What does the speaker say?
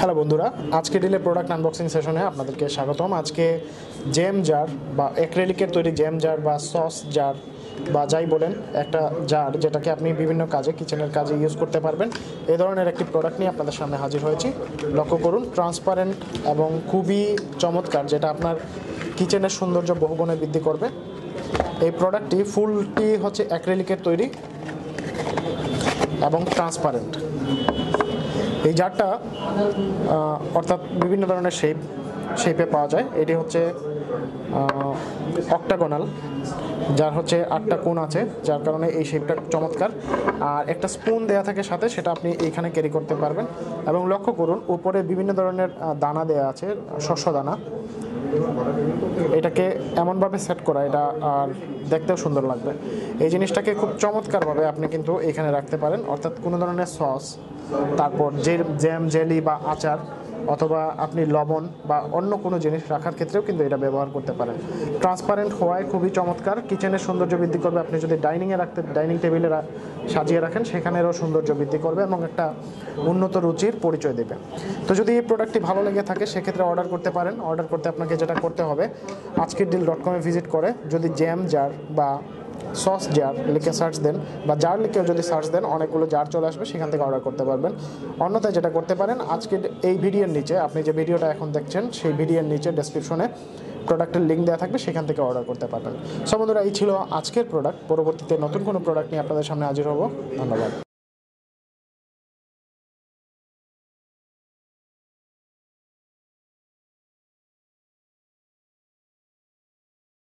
Hello বন্ধুরা, আজকে delay product unboxing সেশনে আপনাদেরকে স্বাগতম। আজকে জ্যাম জার বা অ্যাক্রিলিকের তৈরি জ্যাম জার বা সস জার বা যাই বলেন, একটা জার যেটাকে আপনি বিভিন্ন কাজে কিচেনের কাজে ইউজ করতে পারবেন, এই ধরনের একটি প্রোডাক্ট নিয়ে আপনাদের সামনে হাজির হয়েছি। লক্ষ্য করুন, ট্রান্সপারেন্ট এবং খুবই চমৎকার, যেটা আপনার কিচেনের সৌন্দর্য বহুগুণে বৃদ্ধি করবে। এই প্রোডাক্টটি ফুলটি হচ্ছে অ্যাক্রিলিকের তৈরি এবং ট্রান্সপারেন্ট। এই জারটা অর্থাৎ বিভিন্ন ধরনের শেপে পাওয়া যায়। এটি হচ্ছে অক্টাগোনাল, যার হচ্ছে 8টা কোণ আছে, যার কারণে এই শেপটা চমৎকার। আর একটা স্পুন দেয়া থাকে সাথে, সেটা আপনি এইখানে ক্যারি করতে পারবেন। এবং লক্ষ্য করুন, উপরে বিভিন্ন ধরনের দানা দেয়া আছে, শস্য দানা। এটাকে এমনভাবে সেট করা, এটা আর দেখতেও সুন্দর লাগবে। এই জিনিসটাকে খুব চমৎকারভাবে আপনি কিন্তু এখানে রাখতে পারেন, অর্থাৎ কোনো ধরনের সস, তারপর জ্যাম, জেলি বা আচার, অথবা আপনি লবণ বা অন্য কোনো জিনিস রাখার ক্ষেত্রেও কিন্তু এটা ব্যবহার করতে পারেন। ট্রান্সপারেন্ট হওয়ায় খুবই চমৎকার, কিচেনের সৌন্দর্য বৃদ্ধি করবে। আপনি যদি ডাইনিং টেবিলে সাজিয়ে রাখেন, সেখানেরও সৌন্দর্য বৃদ্ধি করবে এবং একটা উন্নত রুচির পরিচয় দেবে। তো যদি এই প্রোডাক্টটি ভালো লেগে থাকে, সেক্ষেত্রে অর্ডার করতে পারেন। অর্ডার করতে আপনাকে যেটা করতে হবে, আজকেরডিল.com ভিজিট করে যদি জ্যাম জার বা সস জার লিখে সার্চ দেন, বা জার লিখেও যদি সার্চ দেন, অনেকগুলো জার চলে আসবে, সেখান থেকে অর্ডার করতে পারবেন। অন্যথায় যেটা করতে পারেন, আজকে এই ভিডিওর নিচে, আপনি যে ভিডিওটা এখন দেখছেন, সেই ভিডিওর নিচে ডেসক্রিপশনে প্রোডাক্টের লিঙ্ক দেওয়া থাকবে, সেখান থেকে অর্ডার করতে পারবেন। সো বন্ধুরা, এই ছিল আজকের প্রোডাক্ট। পরবর্তীতে নতুন কোনো প্রোডাক্ট নিয়ে আপনাদের সামনে হাজির হব। ধন্যবাদ।